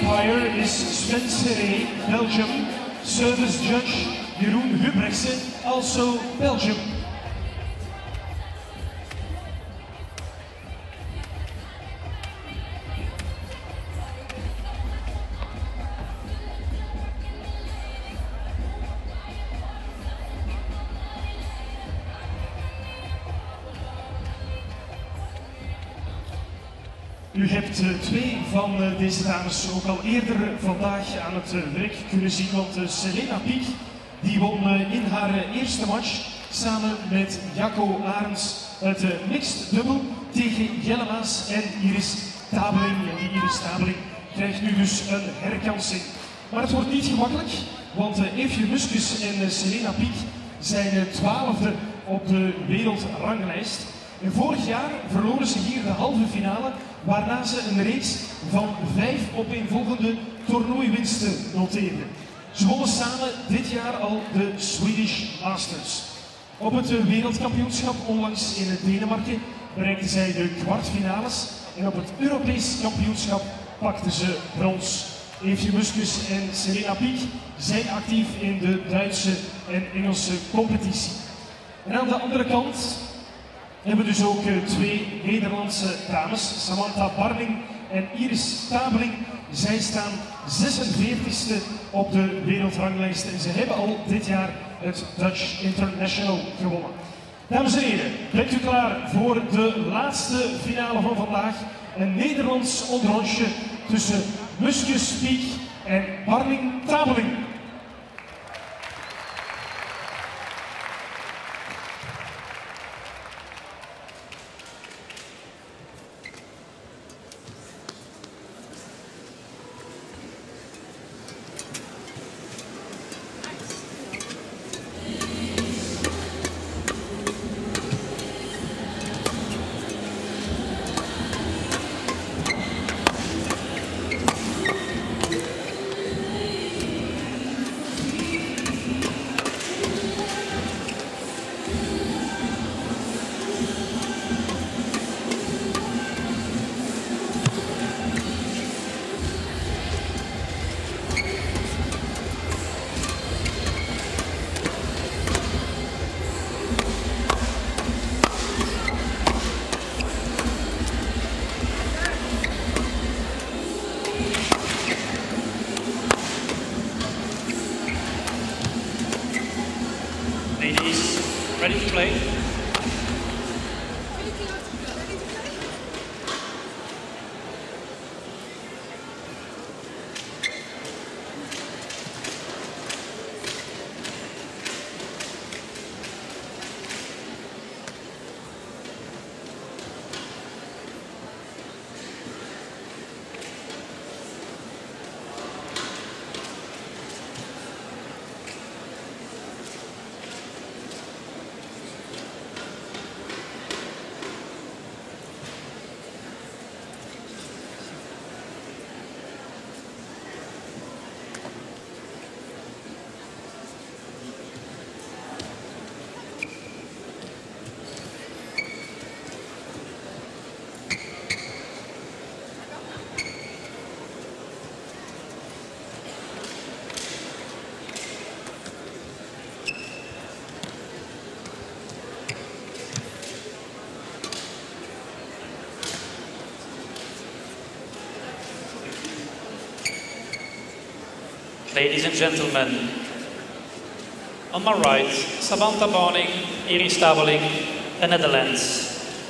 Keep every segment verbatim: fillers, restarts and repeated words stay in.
umpire is Sven Belgium. Service judge Jeroen Hubrechtse, also Belgium. U hebt uh, twee van uh, deze dames ook al eerder vandaag aan het uh, werk kunnen zien, want uh, Selena Piek die won uh, in haar uh, eerste match samen met Jacco Arends het uh, mixed dubbel tegen Jelle Maas en I.Tabeling. En die I.Tabeling krijgt nu dus een herkansing. Maar het wordt niet gemakkelijk, want uh, Eefje Muskens en uh, Selena Piek zijn uh, twaalfde op de wereldranglijst. En vorig jaar verloren ze hier de halve finale, waarna ze een reeks van vijf opeenvolgende toernooiwinsten noteerden. Ze wonnen samen dit jaar al de Swedish Masters. Op het wereldkampioenschap onlangs in Denemarken bereikten zij de kwartfinales en op het Europees kampioenschap pakten ze brons. Eefje Muskens en Selena Piek zijn actief in de Duitse en Engelse competitie. En aan de andere kant hebben we dus ook uh, twee Nederlandse dames, Samantha Barning en I.Tabeling. Zij staan zesenveertigste op de wereldranglijst en ze hebben al dit jaar het Dutch International gewonnen. Dames en heren, bent u klaar voor de laatste finale van vandaag? Een Nederlands onderrondje tussen Muskens Piek en Barning Tabeling. Ladies, ready to play? Ladies and gentlemen, on my right, Samantha S.Barning, I.Tabeling, the Netherlands.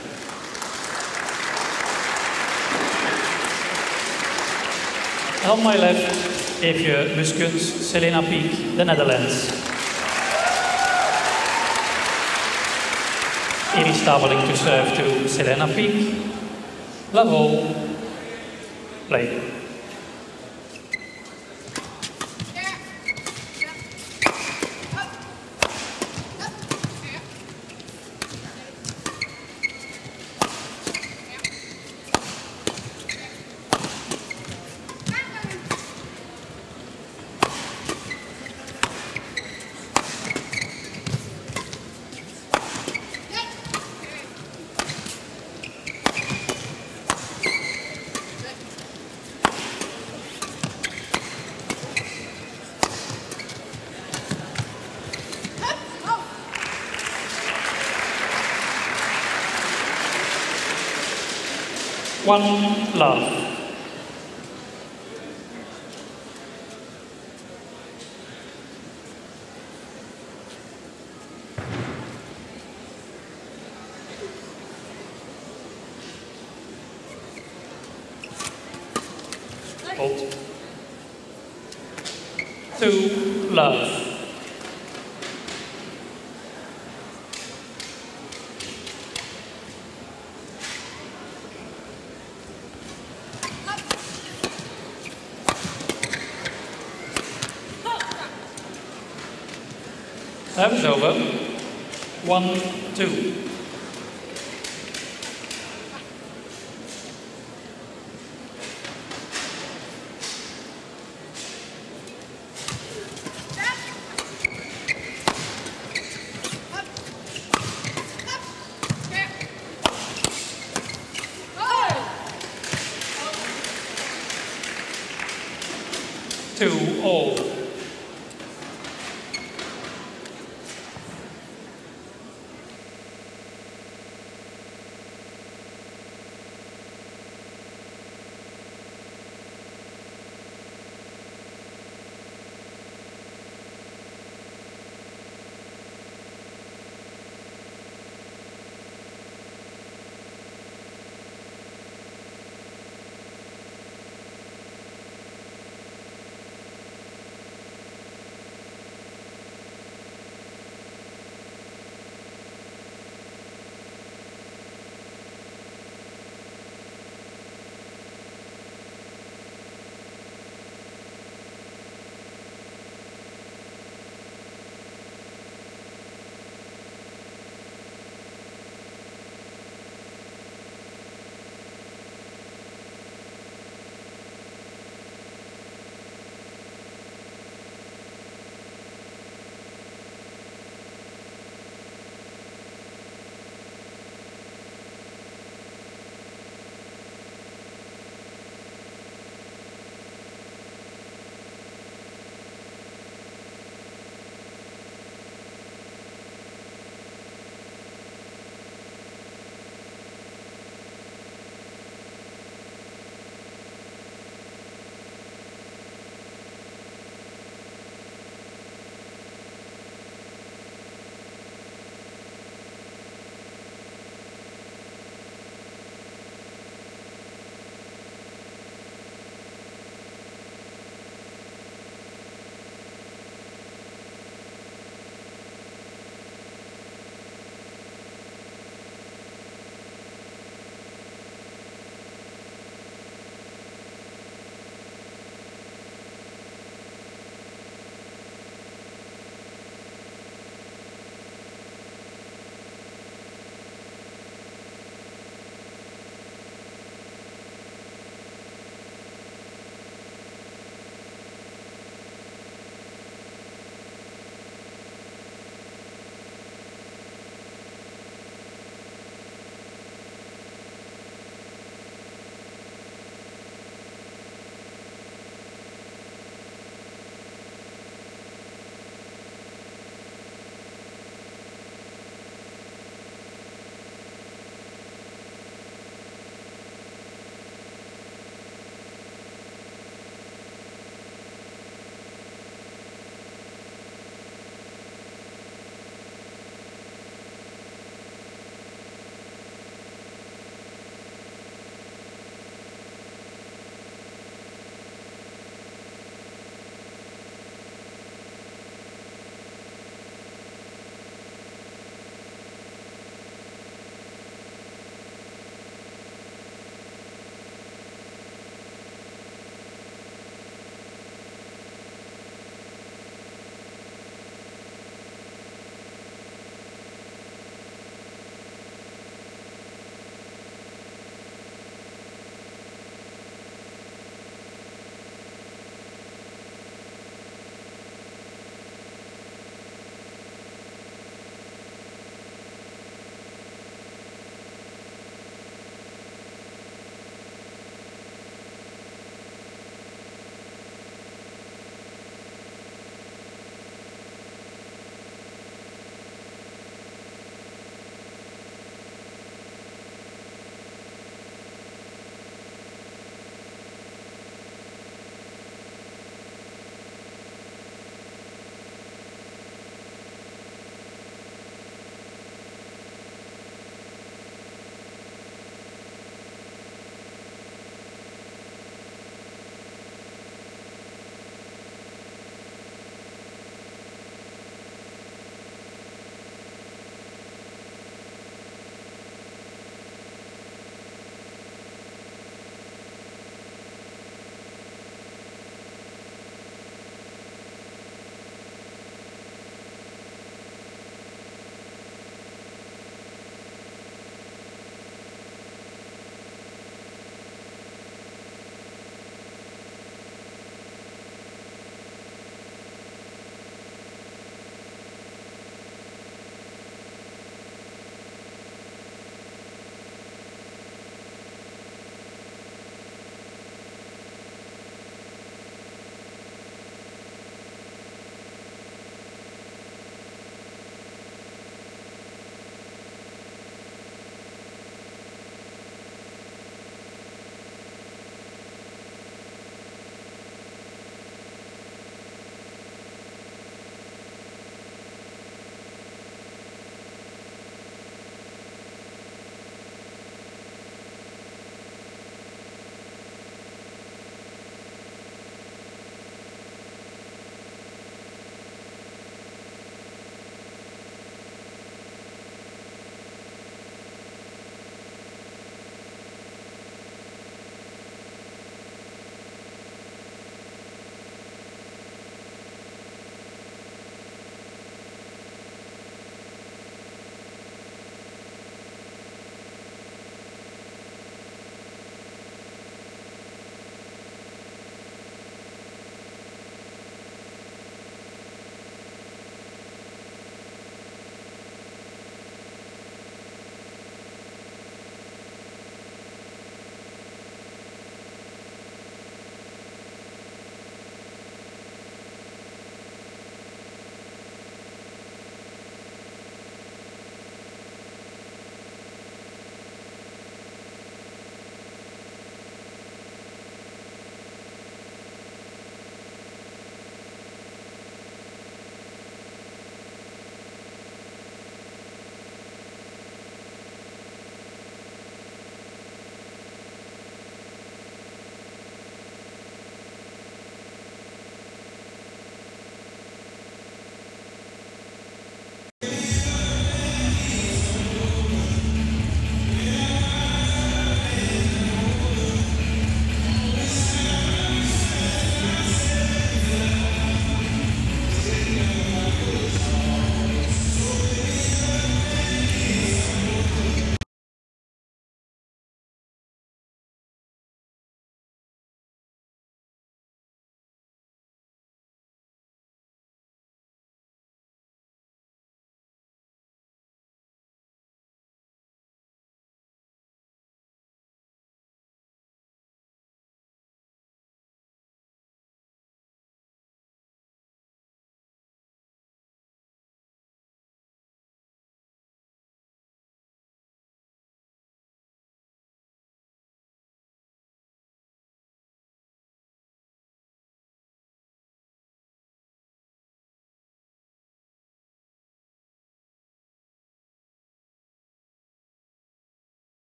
On my left, Eefje Muskens, Selena Piek, the Netherlands. I.Tabeling to serve to Selena Piek. Level, play. One love. Hold. Two love. Service over. One, two. Two all.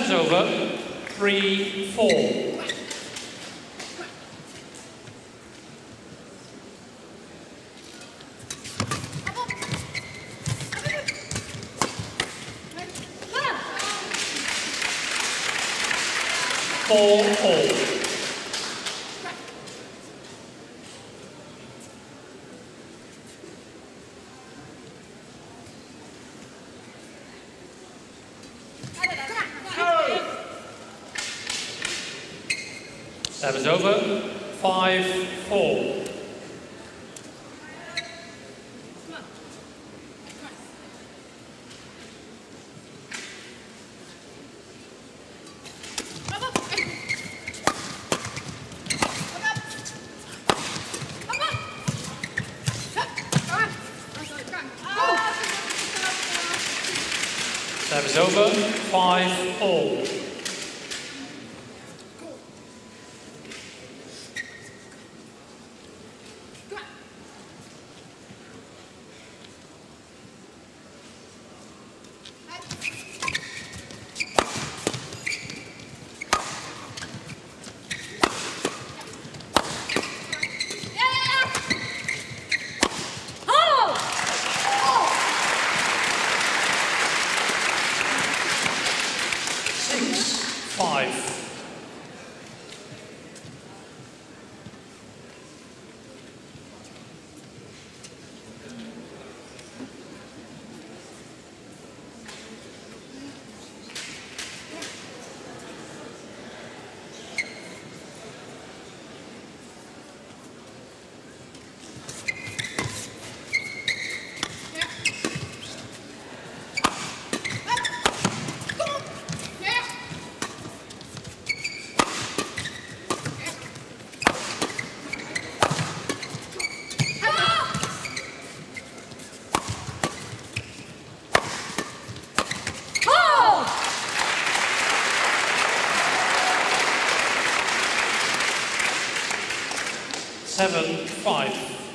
Serves over. Three, four. Four, all. Service over. Five, four. Service over. Five, all. Seven, five.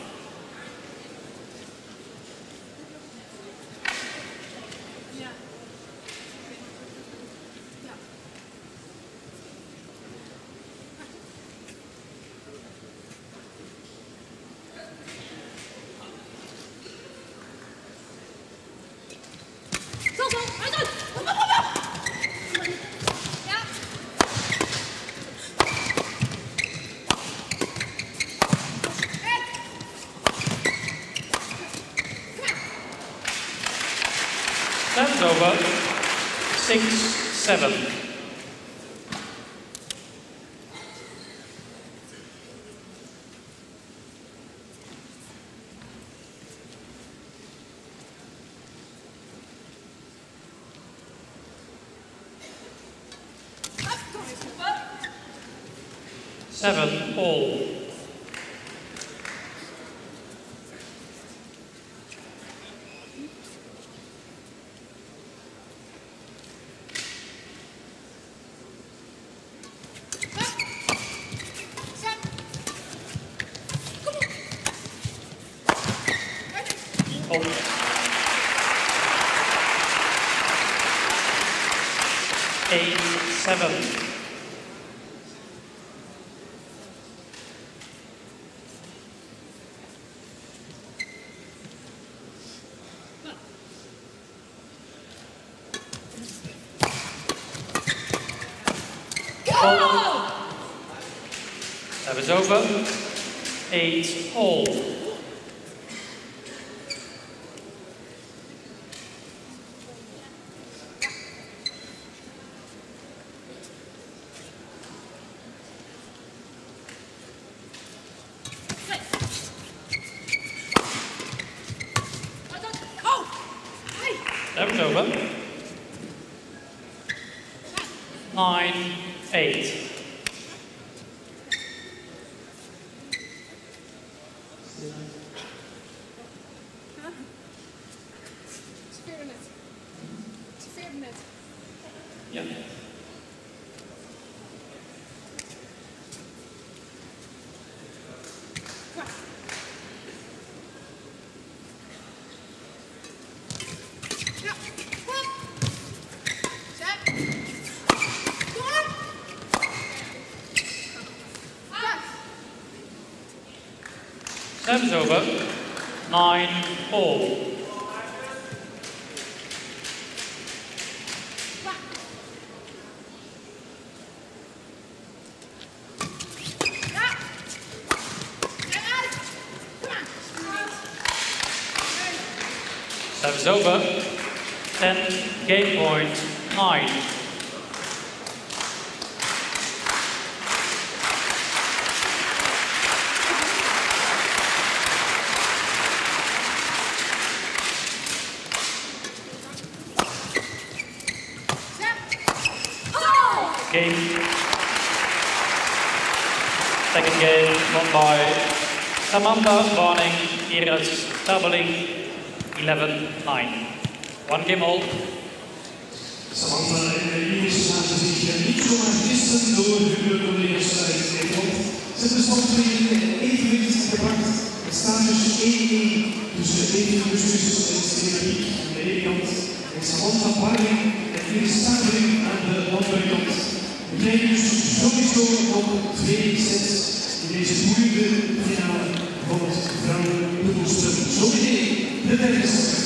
Service over. Six, seven. Seven, all. Eight, seven. Go! Service over. Eight, all. Service over. Nine, eight. Ja. Service over. Nine all. Service over. Ten game point. Nine. Game. Second game won by Samantha, S.Barning, I.Tabeling, eleven nine. One game all. Samantha en Yonex laten zich niet zomaar gissen door hun collega's uit Nederland. Ze hebben de standpunten in evenwicht gebracht. Het staat dus één één tussen E.Muskens en Selena aan de ene kant en Samantha S.Barning en I.Tabeling aan de andere kant. We krijgen dus sowieso nog twee sets in deze moeilijke finale van het vrouwendubbelspel. Zometeen de derde set.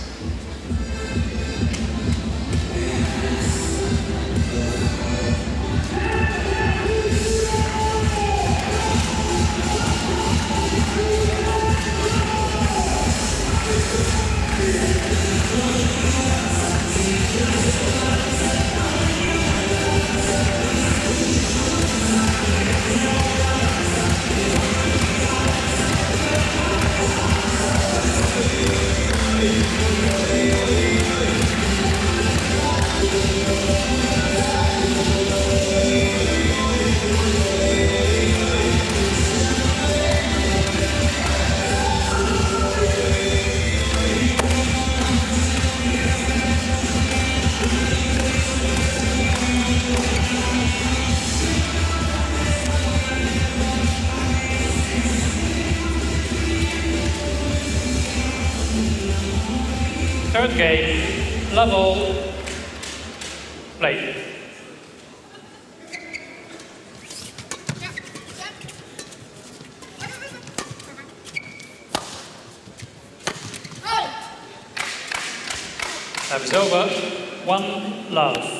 Third game, level, play. Service over, one love.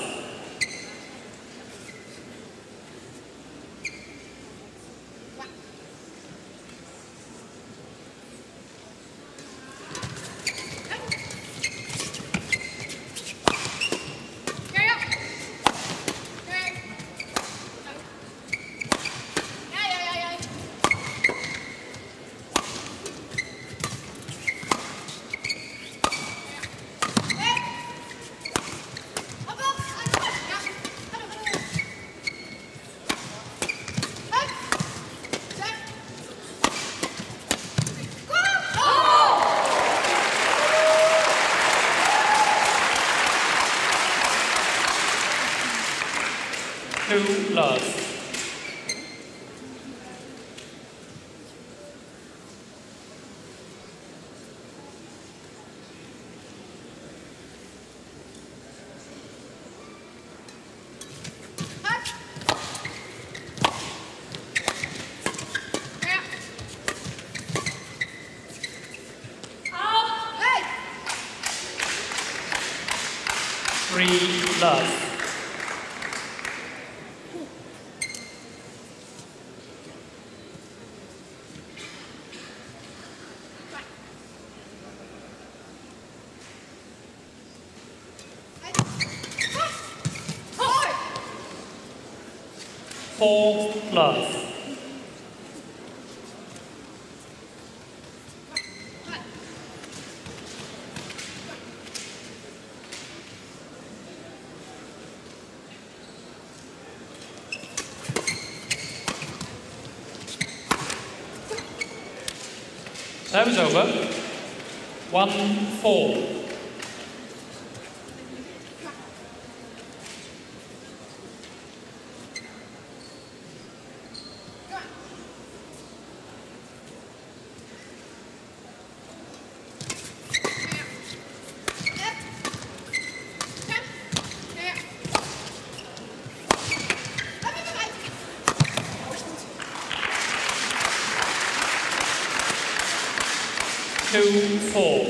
Two love. Three love. Four love. Service over. One four. two, four.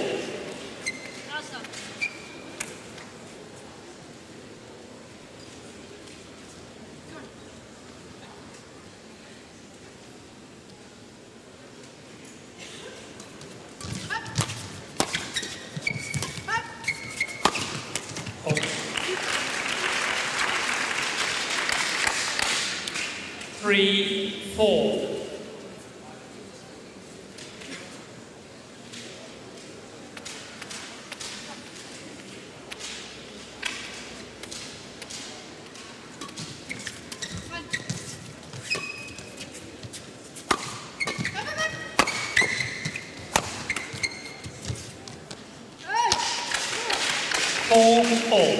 Three, four. Four, all.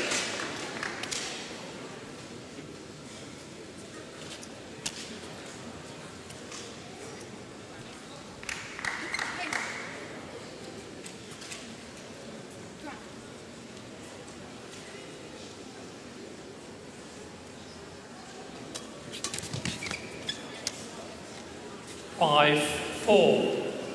Five, four.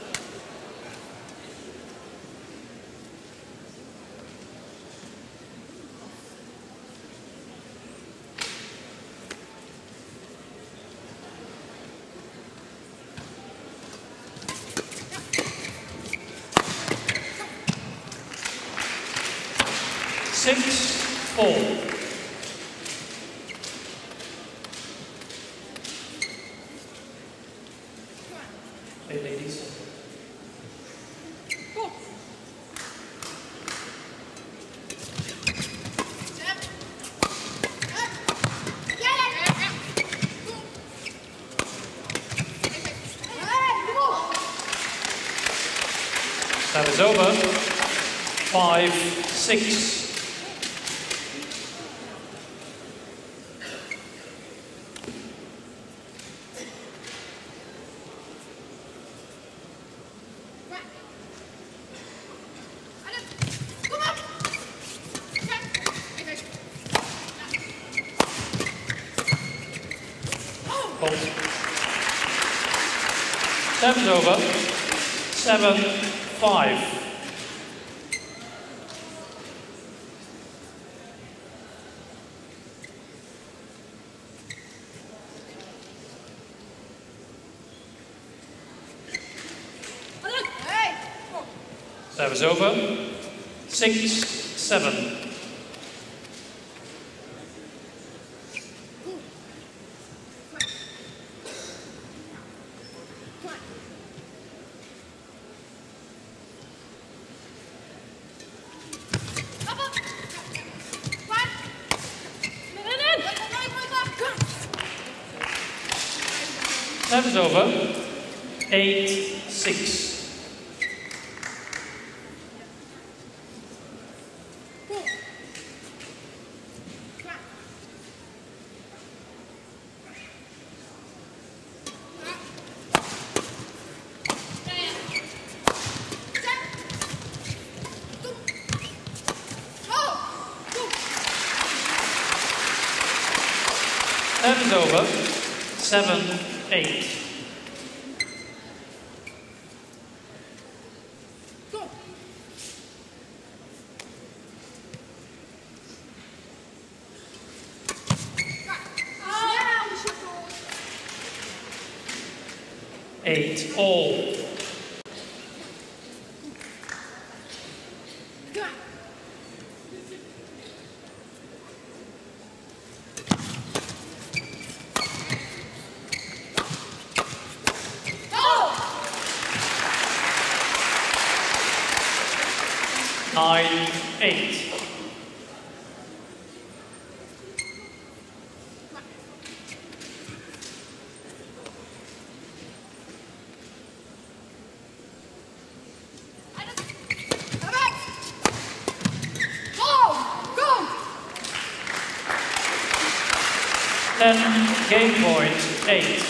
Six, four. Hey, ladies. Go. That is over. Five, six. Seven's over. Seven, five. Seven's over. Six, seven. Seven's over. Eight, six. Seven's over. Seven, eight. Eight, all. Nine, eight. Ten, game point, eight.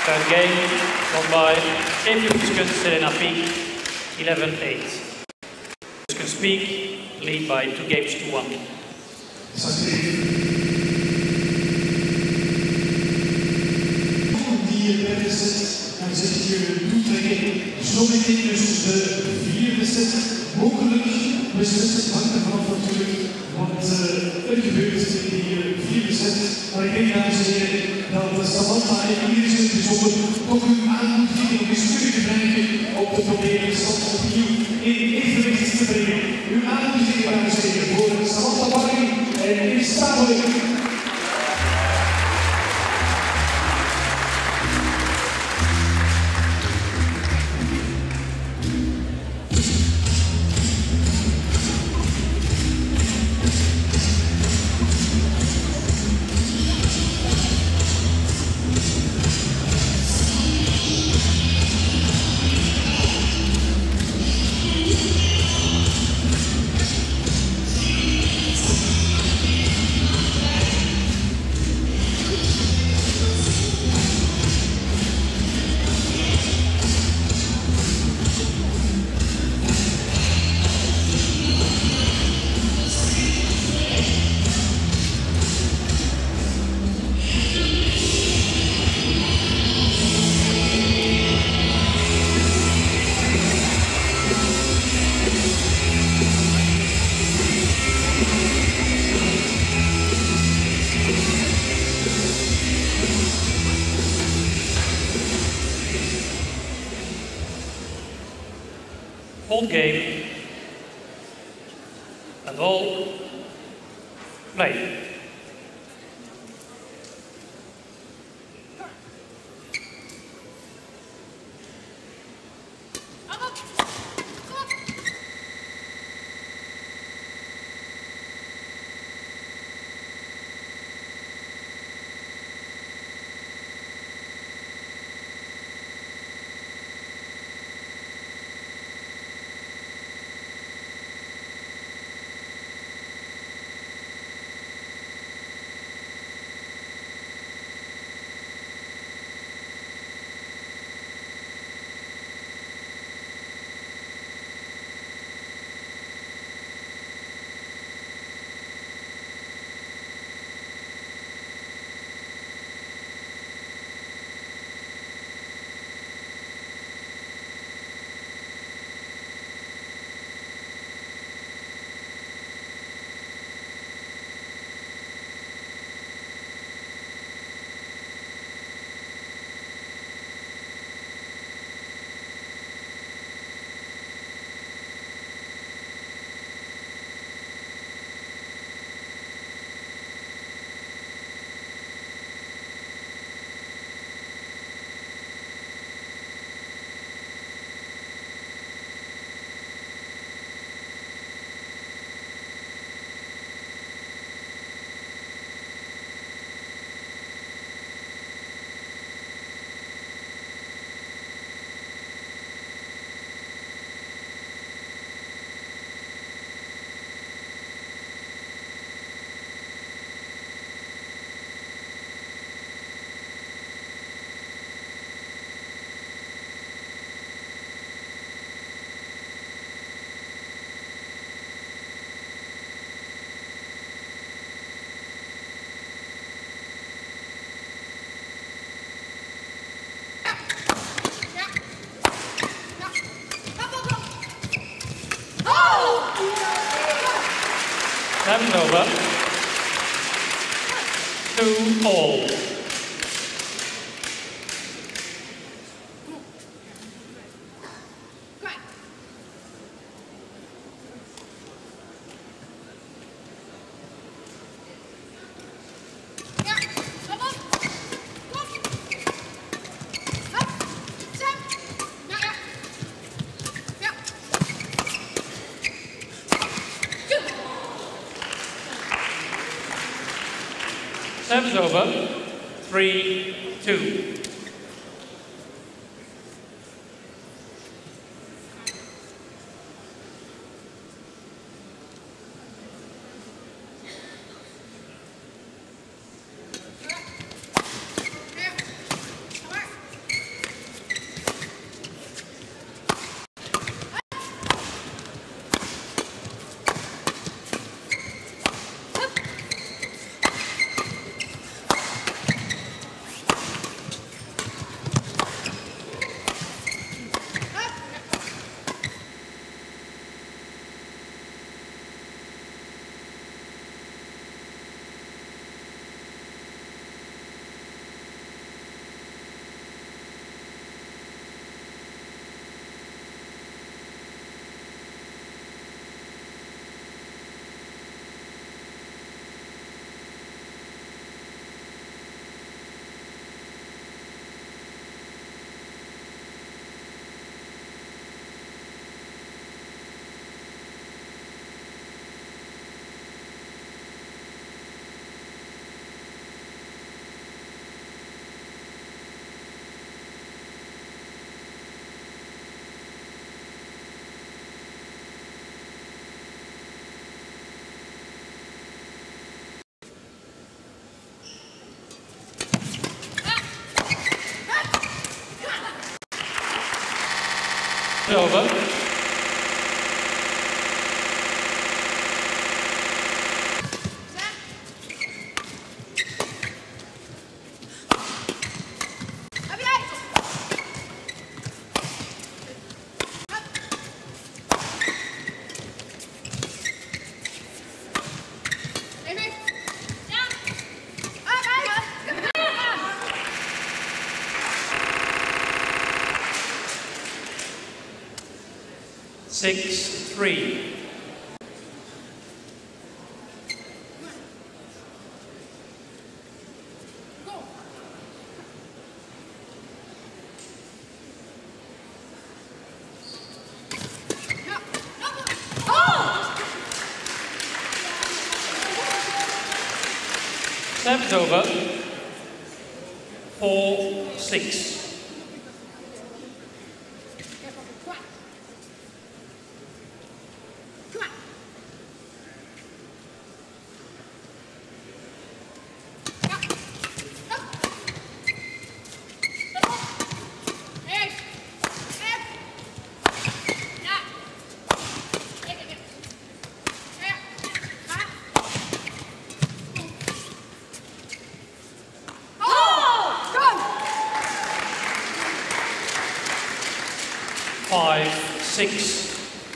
Third game, won by E.Muskens, Selena Piek, eleven eight. E.Muskens Piek lead by two games to one. Die derde set, dan zit je toetrekken. Zometeen dus de vierde set. Mogelijk beslissen, hangt er vanaf natuurlijk wat uh, er gebeurt in die uh, vierde set. Maar ik denk, dames en heren, dat Samantha en Eefje in het bijzonder toch uw aanmoediging nog eens kunnen gebruiken om de proberen stand opnieuw in evenwicht te brengen. Uw aanmoediging, dames en heren, voor S.Barning en I.Tabeling. Hold game and all play. Time's over. Two all. Serve's over. Three, two. Over. Six, three. Service over. Four, six. Five, six.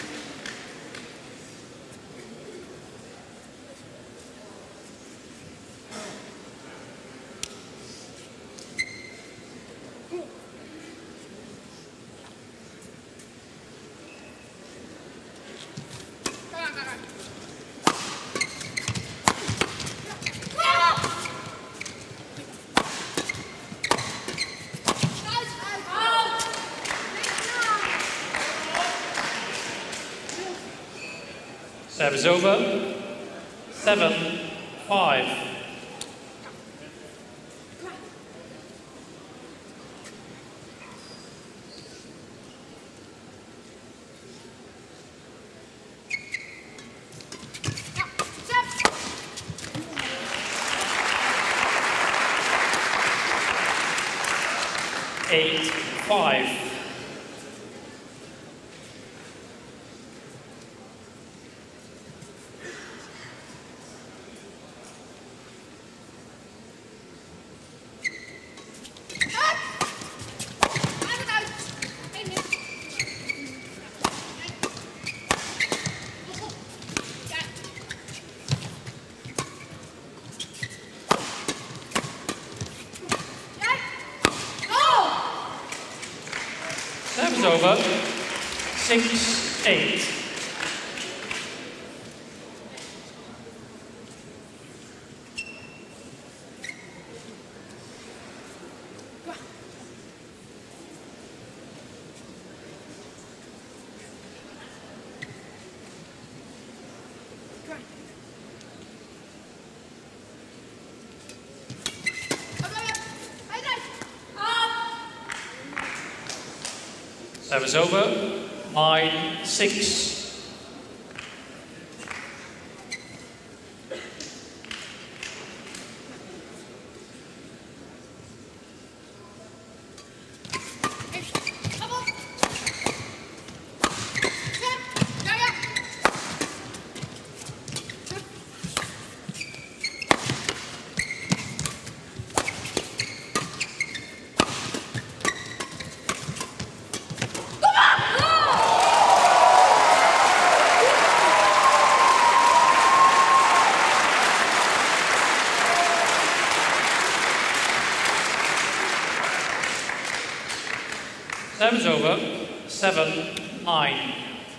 Service over. Seven, five. Eight, five. Service over. Six, eight. Service over. Nine, six. Service over. Seven, nine.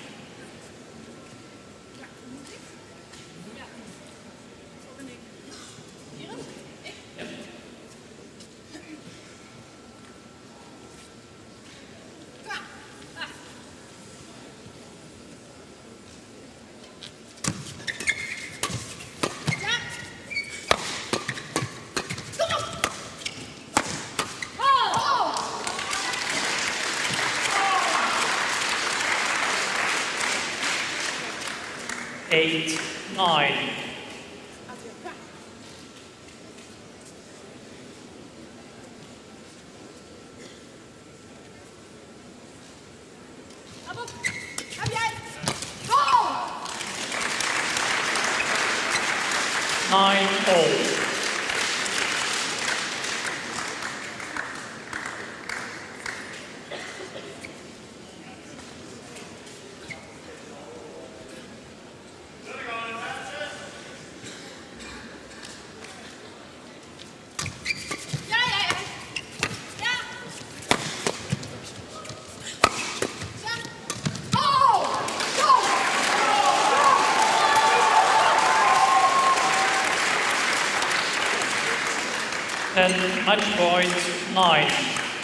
Eight, nine. nine all. ten match point nine.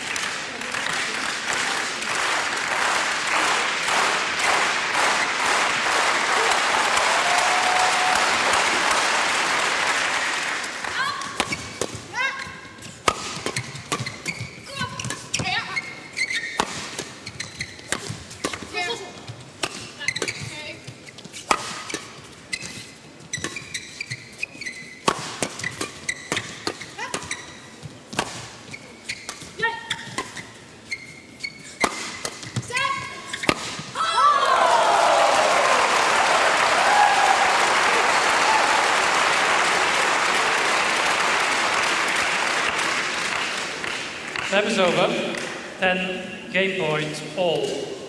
Service over, ten game points all.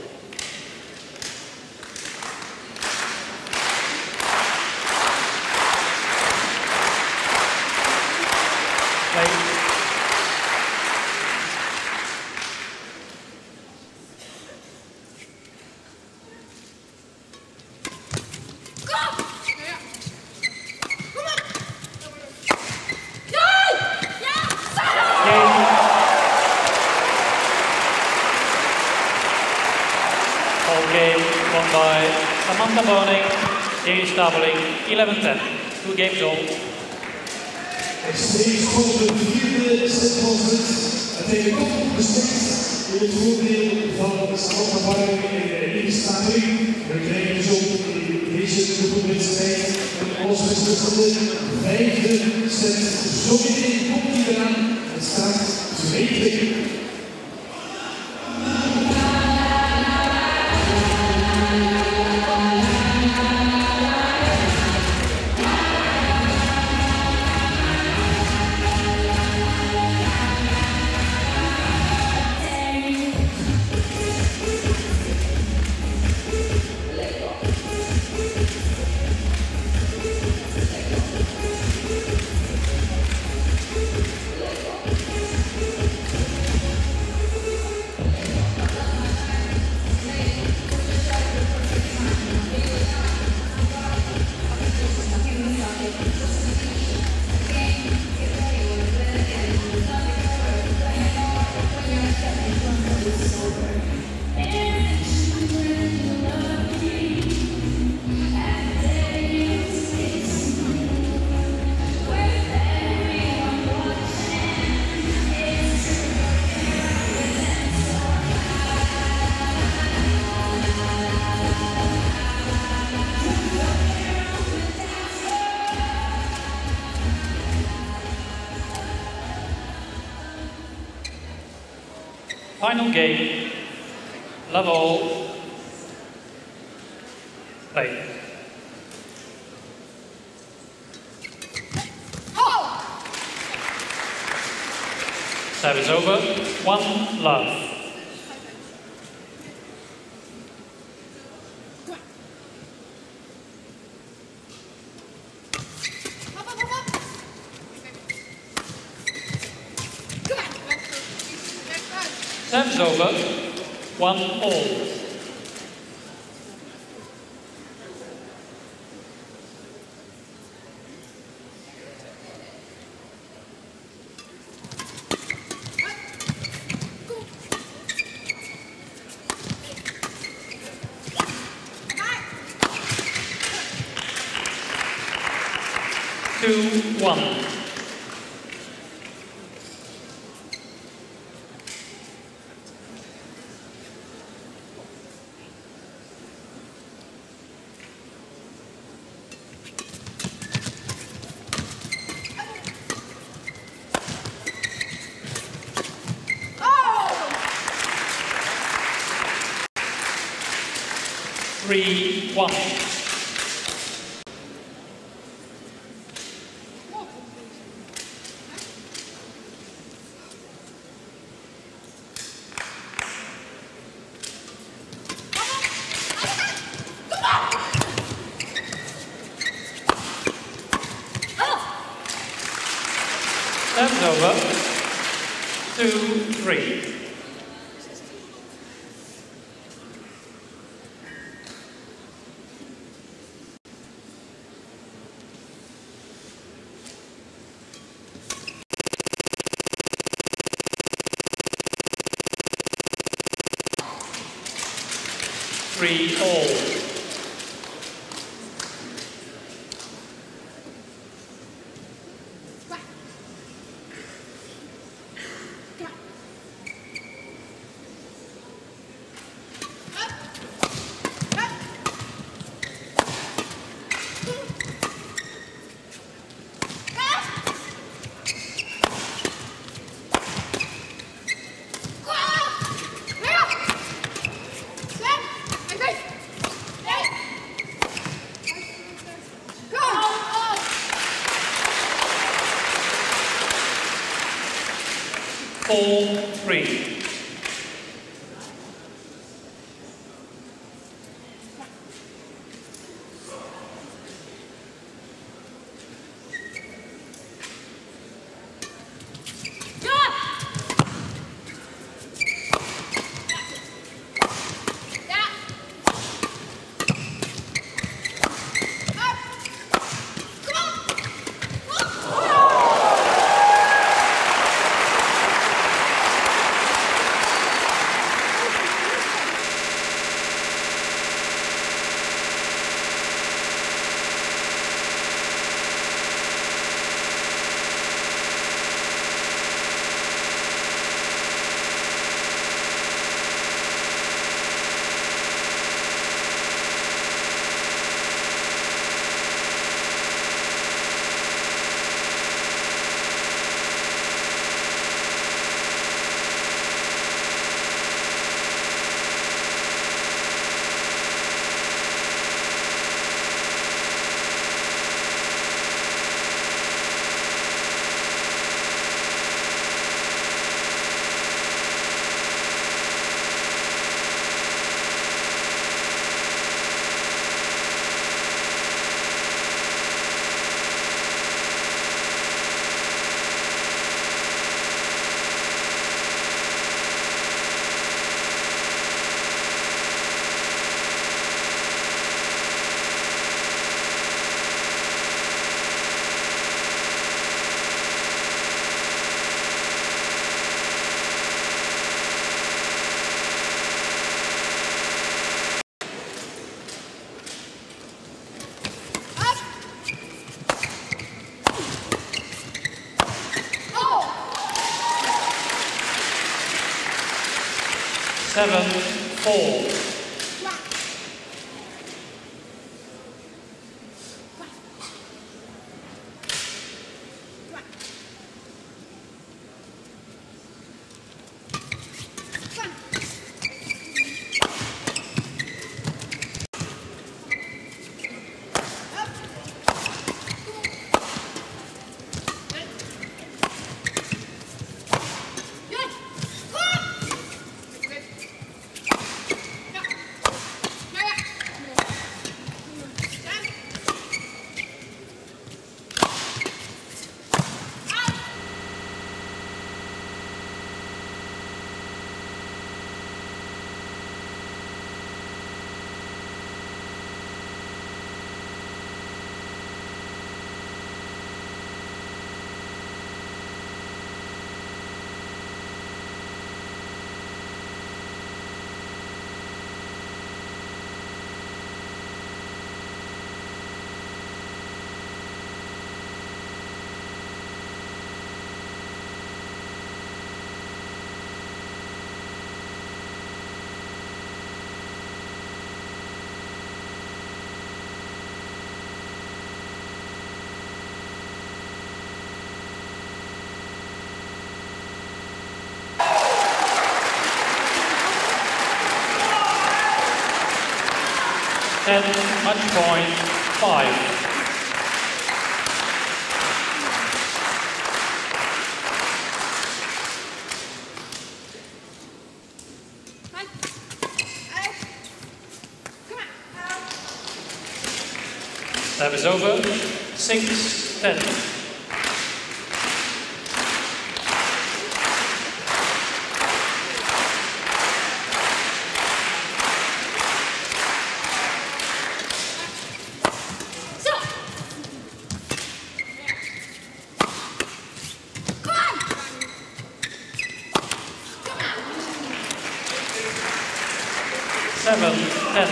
Play. Game won by Samantha S.Barning, I.Tabeling, eleven ten. Two games all. Steeds voor de vierde setconference. Het heeft ook besteed in het voordeel van Samantha S.Barning en I.Tabeling. We krijgen zo in deze groepwedstrijd een losgestelde vijfde set. Zometeen komt hij eraan. Het staat twee twee. Final game, love all, play. Service over, one love. Service over, one all. Two, one. Three, one. two, three. Three all. Four, three. Seven, four. Ten, match point, five. Serve is over. Six, ten. seven, ten.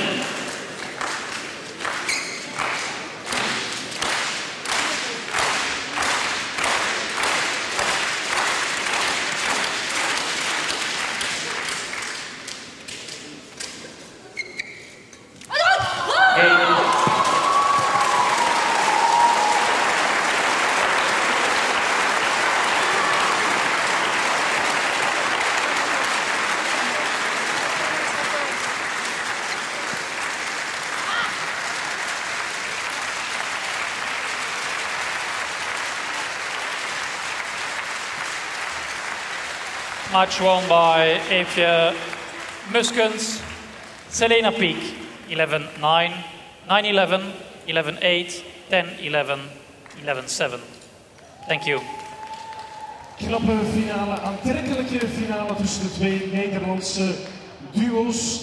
Match won by Eefje, Muskens, Selena Piek, eleven nine, nine eleven, eleven eight, ten eleven, eleven seven. Thank you. Knappe finale, aantrekkelijke finale tussen de twee Nederlandse duo's.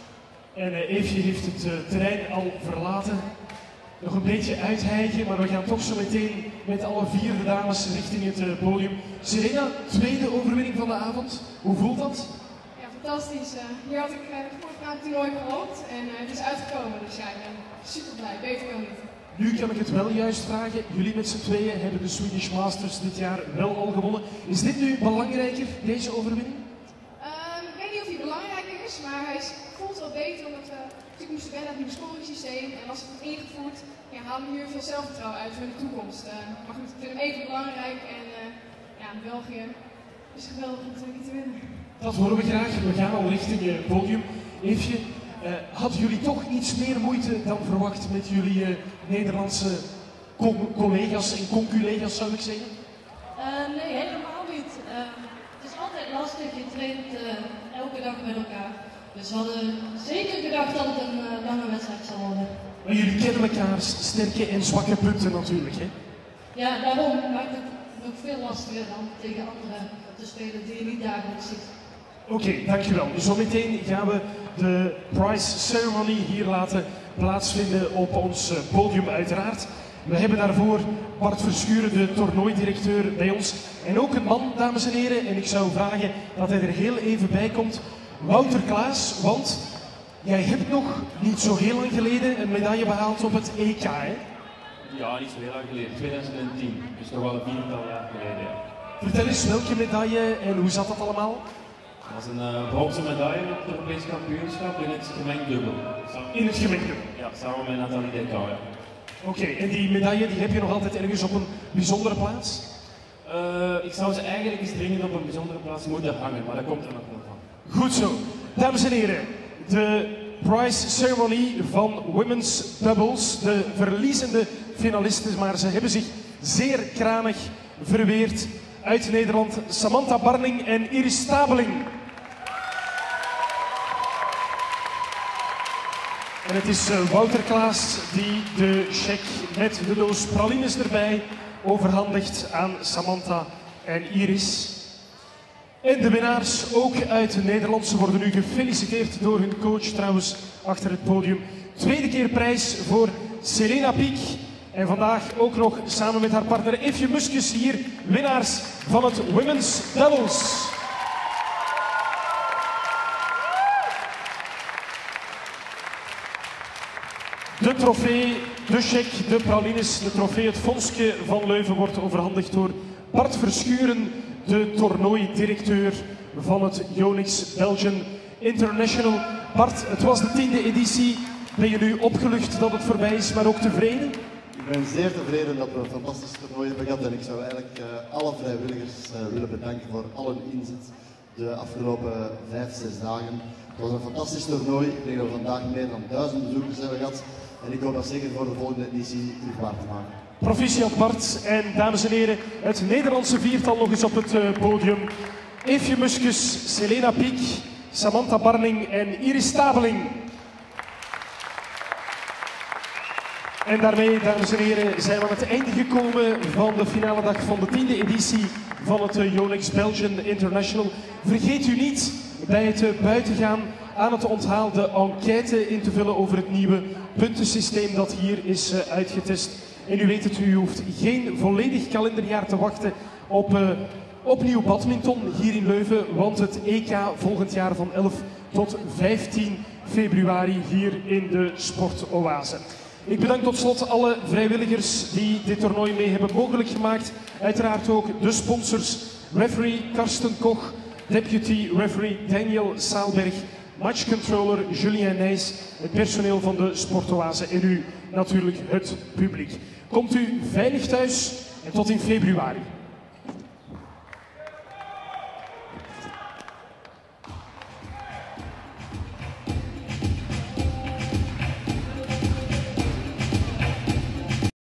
En uh, Eefje heeft het uh, terrein al verlaten. Nog een beetje uithijgen, maar we gaan toch zo meteen met alle vier de dames richting het uh, podium. Selena, tweede overwinning van de avond. Hoe voelt dat? Ja, fantastisch. Uh, hier had ik uh, goed naar het toernooi gehoopt en uh, het is uitgekomen. Dus ja, ik ben super blij. Beter kan niet. Nu kan ik het wel juist vragen. Jullie met z'n tweeën hebben de Swedish Masters dit jaar wel al gewonnen. Is dit nu belangrijker, deze overwinning? Uh, ik weet niet of hij belangrijker is, maar hij is, voelt wel beter omdat we natuurlijk moesten wennen aan het nieuwe scoringssysteem. En als het wordt ingevoerd, ja, halen we hier veel zelfvertrouwen uit voor de toekomst. Uh, maar goed, ik vind hem even belangrijk en uh, ja, België is geweldig om twee keer te winnen. Dat horen we graag. We gaan al richting het podium. Eefje, uh, hadden jullie toch iets meer moeite dan verwacht met jullie uh, Nederlandse co collega's en conculega's, zou ik zeggen? Uh, nee, helemaal niet. Uh, het is altijd lastig, je traint uh, elke dag met elkaar. Dus we hadden zeker gedacht dat het een uh, lange wedstrijd zou worden. Maar jullie kennen elkaars sterke en zwakke punten natuurlijk, hè? Ja, daarom maakt het nog veel lastiger dan tegen anderen te spelen die je niet dagelijks ziet. Oké, okay, dankjewel. Zometeen gaan we de prize ceremony hier laten plaatsvinden op ons podium uiteraard. We hebben daarvoor Bart Verschuren, de toernooidirecteur, bij ons. En ook een man, dames en heren. En ik zou vragen dat hij er heel even bij komt. Wouter Klaas, want jij hebt nog niet zo heel lang geleden een medaille behaald op het E K, hè? Ja, niet zo heel lang geleden. twintig tien, dus nog wel een viertal jaar geleden. Ja. Vertel eens, welke medaille en hoe zat dat allemaal? Dat was een uh, bronzen medaille op het Europees kampioenschap in het gemengd dubbel. In het gemengd dubbel? Ja, samen met Nathalie Dekau. Ja. Oké, okay, en die medaille die heb je nog altijd ergens op een bijzondere plaats? Uh, ik zou ze eigenlijk eens dringend op een bijzondere plaats moeten hangen, maar dat komt er nog wel van. Goed zo. Dames en heren, de prize ceremony van Women's Doubles. De verliezende finalisten, maar ze hebben zich zeer kranig verweerd. Uit Nederland, Samantha Barning en I.Tabeling. En het is uh, Wouter Klaas die de cheque met de doos pralines erbij overhandigt aan Samantha en Iris. En de winnaars, ook uit Nederland, ze worden nu gefeliciteerd door hun coach trouwens achter het podium. Tweede keer prijs voor Selena Piek. En vandaag ook nog samen met haar partner Eefje Muskens hier, winnaars van het Women's Doubles. De trofee, de cheque, de pralines, de trofee, het fondsje van Leuven wordt overhandigd door Bart Verschuren, de toernooidirecteur van het Yonex Belgian International. Bart, het was de tiende editie. Ben je nu opgelucht dat het voorbij is, maar ook tevreden? Ik ben zeer tevreden dat we een fantastisch toernooi hebben gehad en ik zou eigenlijk uh, alle vrijwilligers uh, willen bedanken voor al hun inzet de afgelopen vijf, zes dagen. Het was een fantastisch toernooi. Ik denk dat we vandaag meer dan duizend bezoekers hebben gehad en ik hoop dat zeker voor de volgende editie terug waar te maken. Proficiat Bart en dames en heren, het Nederlandse viertal nog eens op het uh, podium. Eefje Muskens, Selena Piek, Samantha Barning en I.Tabeling. En daarmee, dames en heren, zijn we aan het einde gekomen van de finale dag van de tiende editie van het uh, Yonex Belgian International. Vergeet u niet bij het uh, buitengaan aan het onthaal de enquête in te vullen over het nieuwe puntensysteem dat hier is uh, uitgetest. En u weet het, u hoeft geen volledig kalenderjaar te wachten op uh, opnieuw badminton hier in Leuven, want het E K volgend jaar van elf tot vijftien februari hier in de Sportoase. Ik bedank tot slot alle vrijwilligers die dit toernooi mee hebben mogelijk gemaakt. Uiteraard ook de sponsors, referee Karsten Koch, deputy referee Daniel Saalberg, matchcontroller Julien Nijs, het personeel van de Sportoase en u natuurlijk het publiek. Komt u veilig thuis en tot in februari.